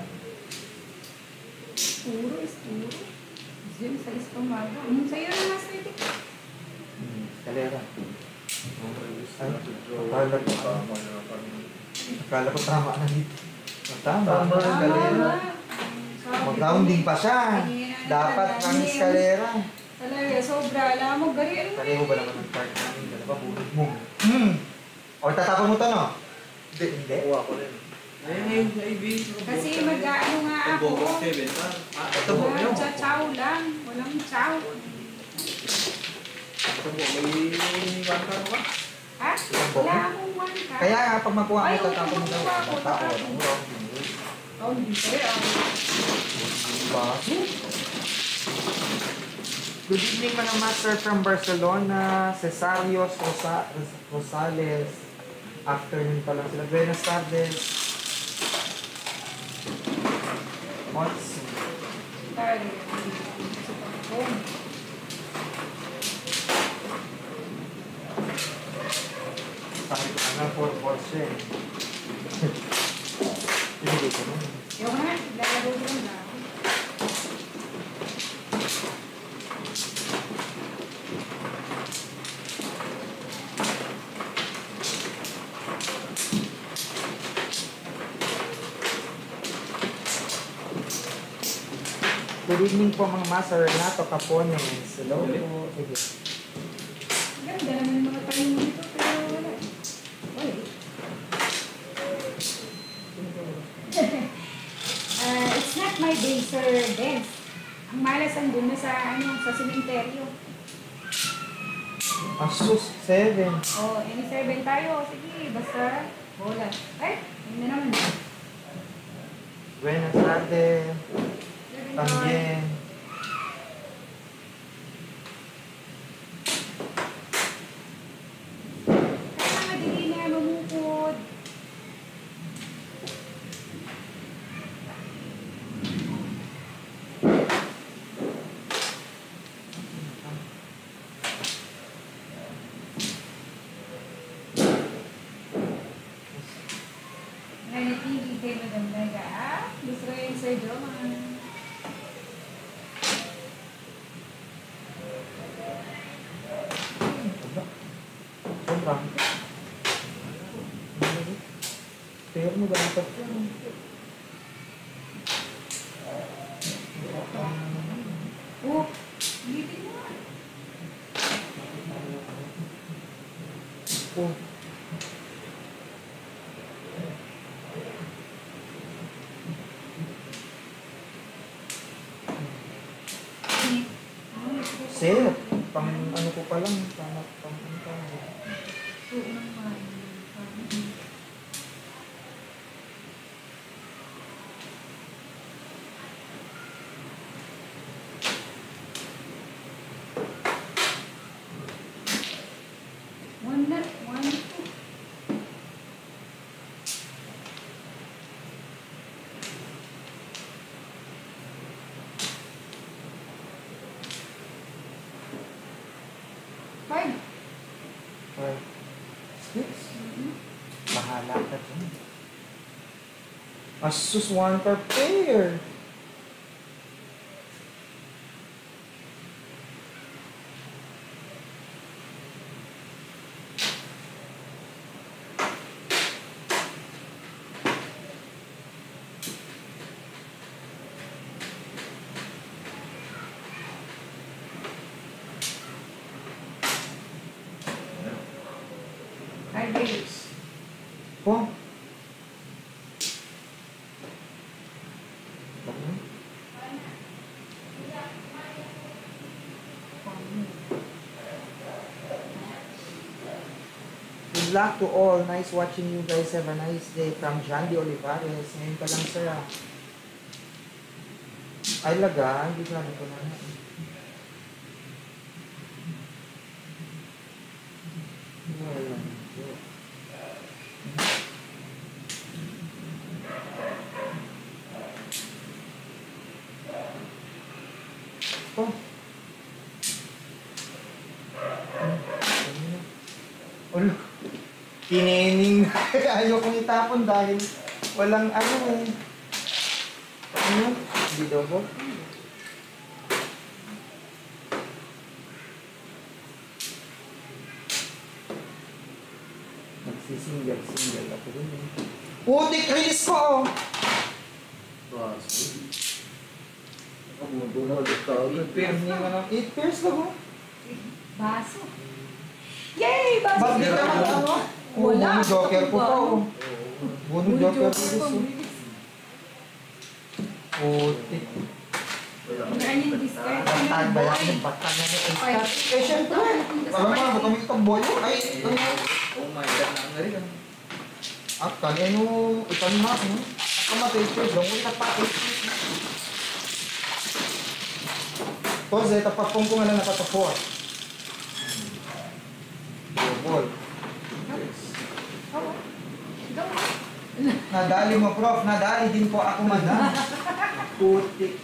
Puro is puro. Diyan sa istomago. Sa'yo na mas pwede. Kalera. Ay, Akala ko tama na dito. Tama. Tama. Escalera. Mag-rounding pa siya. Dapat ng eskalera. Talaga, sobra. Alam mo, gari. Ano mo Pareho ba naman ang card namin? Dalawa, bunod mo. O, tatapon mo to, no? Hindi. Hindi. Kuha ko rin. Ayun, IB. Kasi mag-ano nga ako. Bobo 7. Ito mo, ayun. Chow lang. Walang chow. Ito mo, may banta mo ka? Ha? Wala akong one ka. Kaya nga, pag makuha Ay, mo, tatapon mo daw. makuha ko, Tatapon. tatapon. Ang rounding. Oh, hindi kaya. Diba? Good evening mga master from Barcelona, Cesario Rosales. Afternoon pa lang sila. Buenas tardes. Monsoon. Tayo. Sabi ko na nga, 4 balls siya eh. Pinigay ko nun. Yung nga, lalaro ko lang na. Good evening po mga master. Renato Capones. Hello po. Sige. Ganda naman yung mga tayo nito, pero wala. Wala. Sir Dens. Ang malas ang dun na sa, sa sementeryo. Asus 7. Oh, any 7 tayo. Sige, basta bola. Ay, yun na naman. Buenas tardes. 7 También. Kaya madali na mamukod. Nanatili kayo maganda ka. Gusto ko yung Sir Joman. Sobrang. Pero mo dapat yan. Oh, hindi mo. Oh. Sir, pang ano ko pa lang, pang ano pa lang. Oo naman. One na, one, two. Five. 5, 6. Bahala ka dyan. Asus 1 per pair. Five days. Po. Good luck to all. Nice watching you guys. Have a nice day. From Jandy Olivares. Ngayon ka lang, sir. Ay, laga. Hindi sabi ko na. Wala. Oh. Ulo. Kinining. Ayaw kong itapon dahil walang ano eh. Ano? Hindi daw po. Nagsisingle ako dun eh. Putik! Release ko! Hindi mo na. 8 pairs lang oh. Baso. Yay! Baso! Ba't di naman ano? Wala. Bunong joker ko pa oh. Bunong joker ko gusto. Putik. Ano yung discard? Ang bayan ng batang na ng Instat. Eh, syempre. Alam mo, ba't kami itong boy? Ay, ito na. Oh my God, na rin. At kanino, ipan mo, kamatay ko, dong, wala pa, Toze, tapapong ko nga lang nakatapos. Ball. Nadali mo, prof. Nadali din po ako, madam. Putik.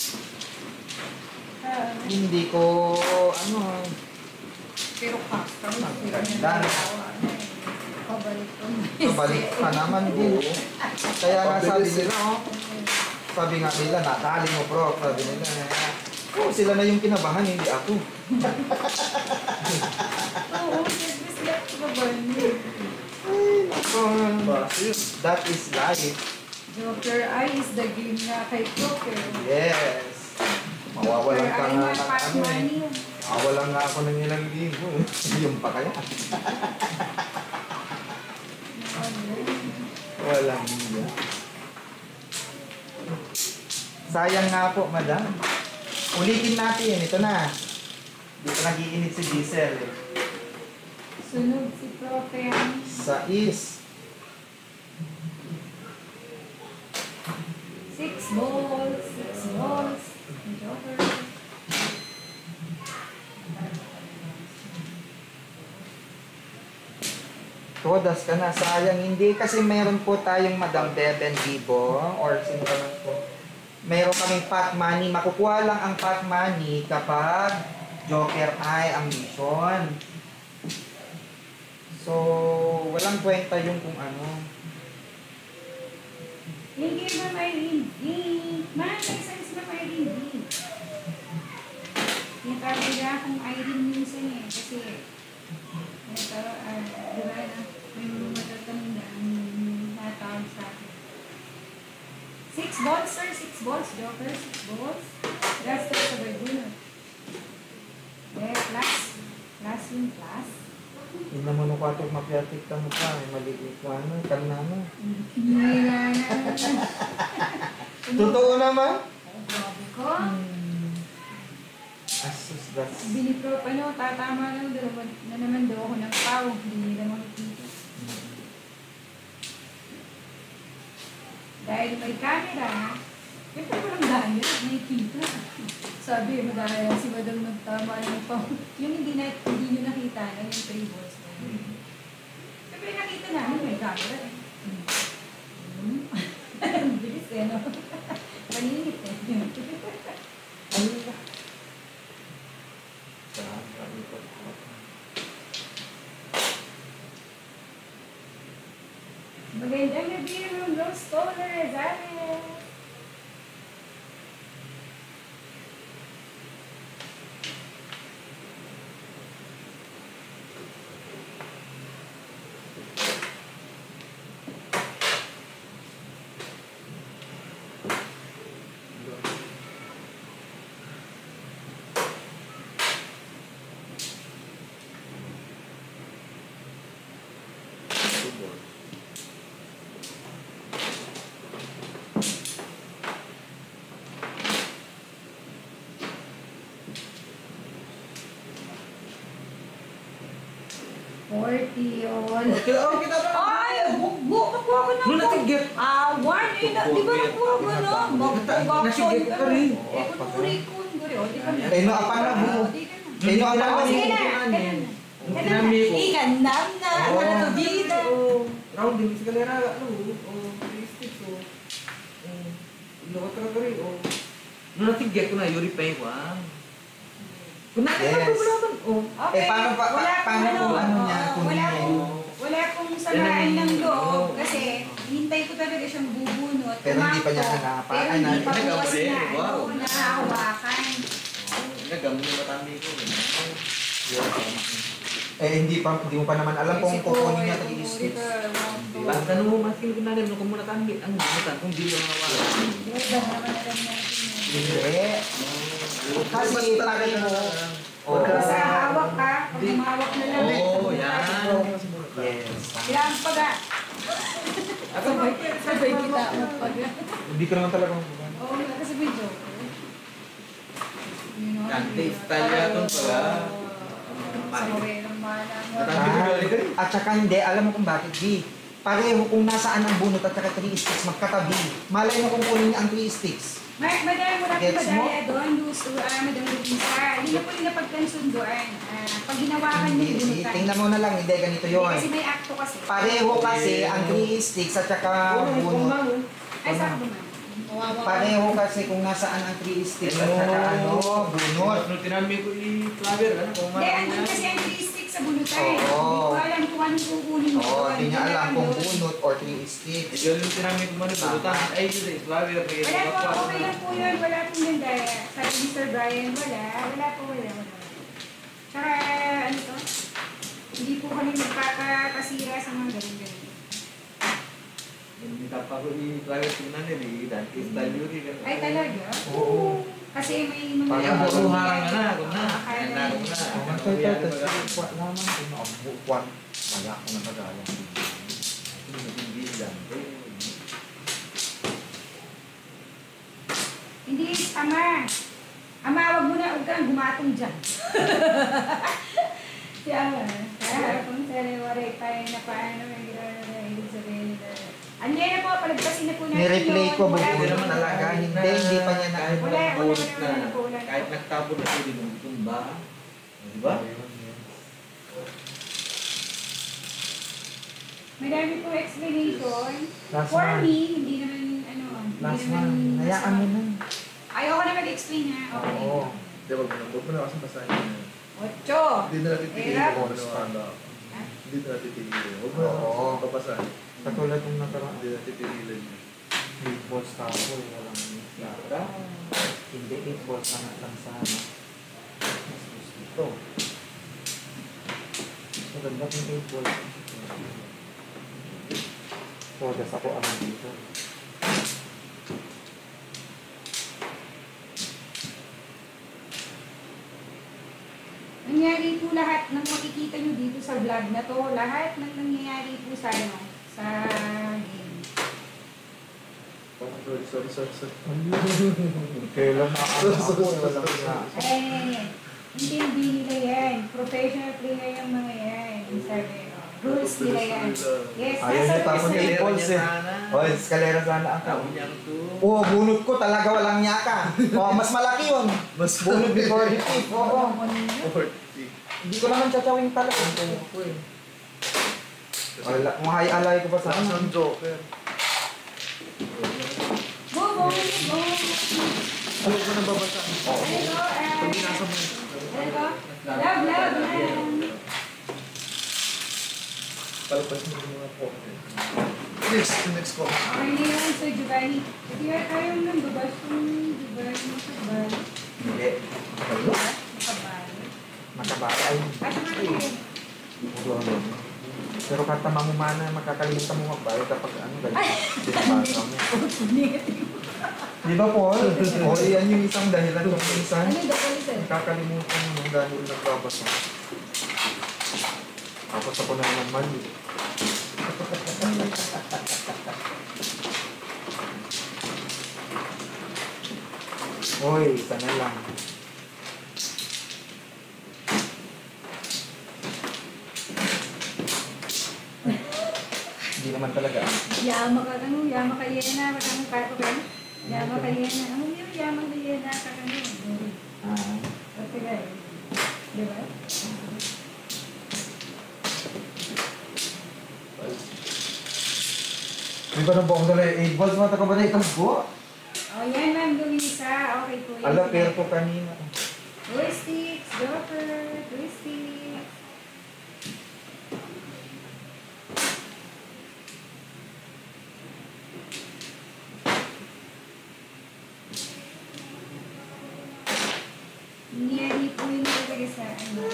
Hindi ko, ano, Pero custom. Ganda. Pabalik ko. nabalik ka naman din. Kaya nga sabi nila, oh. Sabi nga nila, natali mo, prof. Sabi nila, oh, sila na yung kinabahan, hindi ako. Oo, service lang ko ba niya? Ay, nako. That is life. Joker Eye is the game na kay Joker. Yes. Mawawalan ka nga ng ano eh. money. Mawalan nga ako ng ilang libo. Yung pa kaya. Walang niya. Sayang nga po, madam. Ulitin natin. Ito na. Dito nag-iinit si Diesel. Sunog si Profe. 6. 6 balls. 6 balls. Joker. Todas ka na. Sayang. Hindi kasi meron po tayong Madam Beben Vivo or sino ka man po. Meron kaming pot money. Makukuha lang ang pot money kapag Joker ay ang mission. So, walang kwenta yung kung ano. Thank you, Ma'am Irene D. Ma'am, may sense na Irene D. Tinatawag nila akong Irene minsan eh. Kasi, ito, diba na, may mga matatamda ang natawag sa akin. 6 balls, sir. 6 balls, Joker. 6 balls. Last time sa Berguno. Plus. Plus yung plus. Hindi naman ako ito mapiatik ka mo pa. Maliit ko ano. Kanano. Nila na. Totoo naman. Grabe ko. Asus, that's... Biniprop, tatama lang daw na naman daw ako ng pao. Hindi nila makikita. Dahil may camera, ito ko lang dahil, nakikita. Sabi mo dahil si Madam nagtama ng pao. Yung hindi nyo nakita na yung 3 balls na yun. Siyempre nakita namin may camera eh. Ang bilis eh, no? Maninit eh. Ayun na. Saan? Magandang gabi ng Rose Scholars, Alex! Kita ba? Ay, bukbuk nakuha ko ng Nung natigit. One, di ba nakuha ko na? Nasigit ka rin. Eh, kung turi ko, guri, o, di ka na. Kaya no, apa na mo? Kaya no, apa na Sige mo? na, Tinami ko. Ikanam na, Oo. nakakabida. Round din sa kalera. Realistic. Lawat ka rin. Nung natigit ko na, yuri pa yung kung Yes. Okay, paano pa- wala paano pong kung ano niya, kung wala pong samaan ng loob kasi hintay ko talaga siyang bubunot. Pero hindi pa niya tumakbo, hanapan. Pero hindi pa Ay, bukas nagkamali. na, Wow. nahahawakan. Nagamo yung matami ko. Hindi mo pa naman alam kung kukunin niya ito i-stitch. Basta nung masin ko na rin, nung kung muna tambi, ang bunutan, kung di mo nawalan. Hindi. Kasi pare mo. Basta hawak ka, pag humawak na lang. Oo, yan. Yes. Kailangan pag sabay kita pag Hindi ko naman talaga mabugan. oo, kasi may joke. Kante style yatong pala. Sa ng mana mo. At saka hindi, alam mo kung bakit, G. Pareho kung nasaan ang bunot at saka 3 sticks, magkatabi. Malay mo kung kunin niya ang 3 sticks. Madami mo natin Gets mo? madaya doon, Luso, Madam Lupisa. Hindi na po rin napagkansunduan. Pag ginawakan niyo, Hindi, binutan. tingnan mo na lang, hindi, ganito yon. Kasi may akto kasi. Pareho kasi ang 3 sticks at saka bunot. Ay, saan ka ba man? Pareho kasi kung nasaan ang 3 sticks at saka ano, bunot. Nung tinami ko i-flower, ano, kung Hindi, marami andun na. kasi ang 3 sticks sa bulutan. Oo. Hindi ko alam kung anong kukunin mo. Oo, hindi niya alam kung doon. bunot or 3 sticks. Yun yung tinami ko muna, bulutan. Ay, yun eh, flower. Wala po, okay lang po yun. Wala pong ganda. Sabi ni Sir Brian, wala. Wala po, wala. Tsaka, ano to? Hindi po kami magkakasira sa mga ganun-ganun. Hindi pa ko i-flower tingnan eh, dante style yun eh. Ay, talaga? Oo. Kasi may mga... Kaya mo harang na, kung na. Akala Kaya na, kung niya. na. Ang ito, kuwan naman, kung nakabukuan, wala ko na kagaya. Hindi dante. Ama. Ama, wag mo na, huwag kang gumatong dyan. Si Ama. Kaya kung sariwari tayo na paano may gano'n na ibig sabihin na. Andiyan na po, palagpasin na po natin Nireplay ko Wala buo Hindi naman naman talaga. kahit Hindi, hindi pa niya na. Kahit nagtapon na pwede mong tumba. Di ba? Madami po explanation. Last For one. me, hindi naman, ano, Last hindi naman one. Hayaan mo na. Ayoko na mag-explain ha. Okay. Oo. Hindi, wag mo na kasi basahin. 8. Hindi na natin titigilin Hirap. kung ano ang ano. Hindi na natin titigilin. Huwag mo Oo. na babasahin. Katulad ng nakaraan. Hindi natin titigilin. 8 balls ka ako. Walang yata. Hindi, 8 balls na lang sana. Mas gusto ito. Maganda kung 8 balls. Todas ako ang dito. Nangyari po lahat ng makikita nyo dito sa vlog na to. Lahat ng nangyayari po sa ano, sa game. Sorry. Kailan ako? Walang nga. Eh, hindi nila yan. Professional player yung mga yan. Sabi, rules nila yan. Yes, Ayaw nasa niya tapon rules na nila. impulse eh. O, eskalera sana ang Tapon niya to. Oo, bunot ko talaga walang nyaka. O, mas malaki yun. Mas Bunot before the tip. Oo. 40. Hindi ko naman tsatawing talaga. Ako eh. Wala, mahay-alay ko pa Saan sana. ang joker? Go, go, go. Huwag mo na babasahin. Oo. Pag binasa mo. Love. Palagpas mo yung mga po. Next ko. Okay na yan, so Giovanni. Kaya ayaw nang babas kung Giovanni makabal. Hindi. Ano? Makabal. Makabatay. At naman Pero kata mamumana, makakalimutan mo magbayad kapag ano, binabasa mo. Di ba, Paul? O, yan yung isang dahilan kung minsan. Ano yung doktor? Nakakalimutan mo dahil nagbabasa. Tapos ako na naman mali. Hoy, sana lang. Hindi naman talaga. Yama ka kanu, yama ka yena, magkano kato ka? Yama ka yena. Ano yung yama ka yena ka kanu? Ah. Okay guys. Di ba? Di ba nang buong dala 8 balls mata ka ba na itagbo? Oh, yan ma'am, Luisa. Okay po. Ala, pero ko kanina. Twistics, Joker, Twistics. Nangyari po yun talaga sa ano.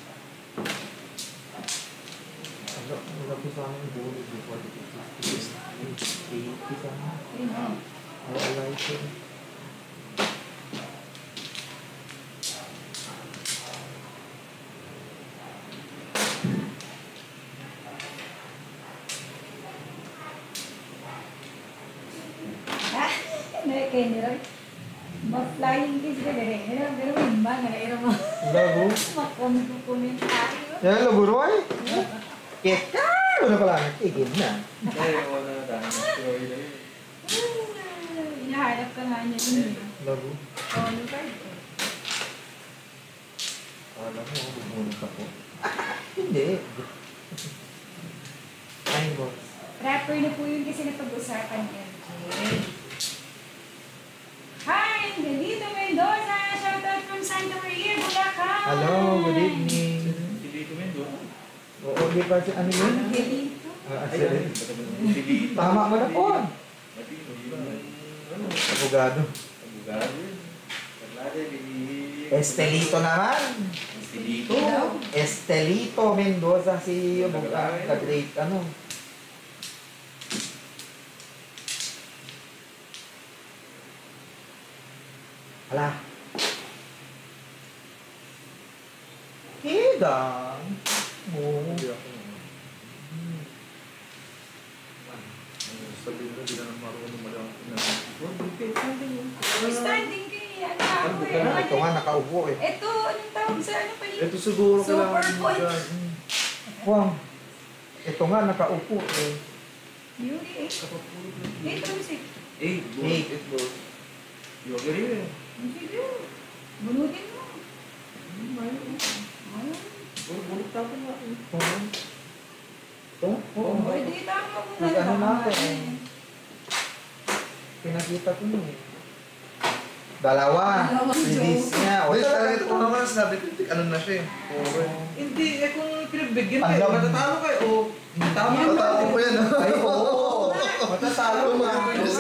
Ala, wala ko sa amin bulo before the 80 sana. Yun o. I like it. Ah, nakikiniram. Ma-flying kiss ka gari. Pero imba nga na mo. Lago? Makomentaryo. Yan, lago Roy? Keka! Ano pala? Nakigil na. Kaya wala na dahil destroy na yun. Hinahanap ka nga niya dun. Lago? Ano card ko? Alam mo, bubunod ako. Hindi. Ay, boss. Rapper na po yun kasi napag-usapan MJ. Hi! Angelito Mendoza! Shoutout from Santa Maria, Bulacan! Hello, good evening. Hindi ko men doon. Oo, di ba si ano yun? Angelito? Ayun. Tama mo na po. Matino yun. Ano? Abogado. Abogado yun. Parlade, Estelito naman. Estelito. Estelito Mendoza si abogado. The great ano. Hala. Hidang. Oo. Hindi ako. Sabihin mo, hindi na marunong mag-ang. Standing kayo ano ako eh. Ito nga, nakaupo eh. Ito, anong tawag sa ano pa yun? Ito siguro Super kailangan mo point. dyan. Wow. Ito nga, nakaupo eh. Yuri eh. Ito, music. Eh, Hey. ito. Yoga rin eh. Sige. Bunutin mo. Bulot tapo nga. Ito? Oo. Pwede tama mo na. Nag-ano na ako tama. eh. Pinakita ko na eh. Dalawa. Release niya. O, Wait, ito talaga ito talaga. naman sabi ko, ano na siya eh. Puro. Hindi, eh kung pinagbigyan kayo, Alam. matatalo kayo. O, tama Yan. Tatapon ko yan. Ay, oo. Matatalo na.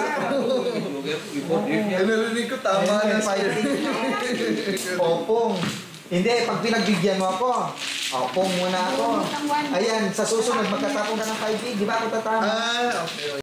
Ay, narinig ko tama Ayun, na may fighting. Opong. Hindi, pag pinagbigyan mo ako, opong muna ako. Ayan, sa susunod, magkatapon ka ng 5 di ba ako tatama? Ah, okay.